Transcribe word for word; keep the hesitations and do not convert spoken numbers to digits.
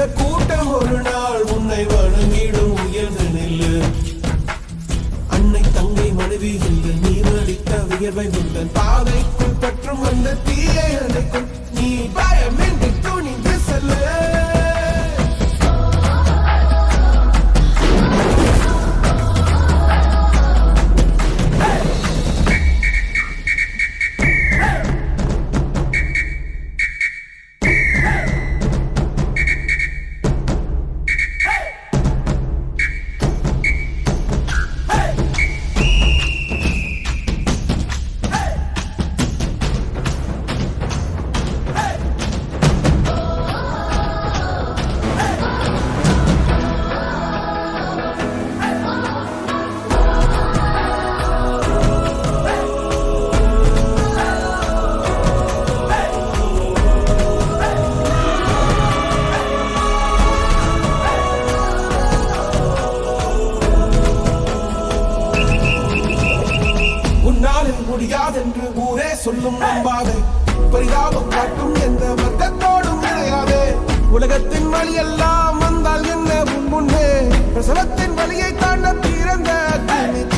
கூட்டம் ஒரு நாள் உன்னை வணங்கிடும் உயர்ந்து நில்லு. அன்னை தங்கை மனைவி என்று நீ நடித்த வியர்வை முந்தன் பாதைக்குள் பற்றும் அந்த தீயை அணைக்கும். நீ பயமின்றி துணிந்து செல்லு. முடியாதென்று ஊரே சொல்லும் நம்பாதே. பரிதாபம் காட்டும் எந்த வர்க்கத்தோடும் கிடையாதே. உலகத்தின் வழி எல்லாம் வந்தால் என்ன முன்னே பிரசவத்தின் வழியை தாண்ட பிறந்த